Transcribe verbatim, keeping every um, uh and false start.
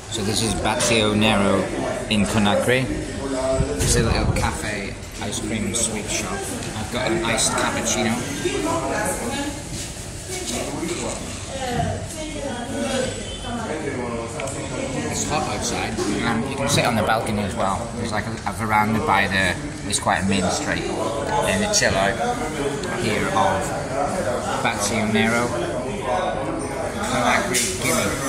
So this is Bacio Nero in Conakry. It's a little cafe, ice cream and sweet shop. I've got an iced cappuccino. It's hot outside. Um, you can sit on the balcony as well. There's like a, a veranda by the, it's quite a main street. And the chill out here of Bacio Nero, Conakry, Guinea.